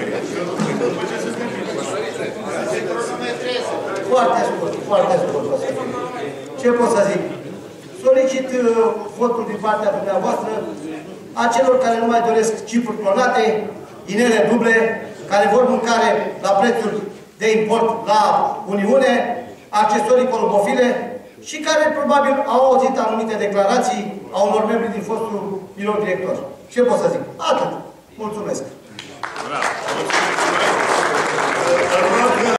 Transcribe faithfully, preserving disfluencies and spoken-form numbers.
Foarte scurt, foarte scurt. Ce pot să zic? Solicit uh, votul din partea dumneavoastră a celor care nu mai doresc chipuri clonate, inele duble, care vor mâncare la prețuri de import la Uniune, accesorii colbofile și care probabil au auzit anumite declarații a unor membri din fostul birou director. Ce pot să zic? Atât. Mulțumesc. Bravo.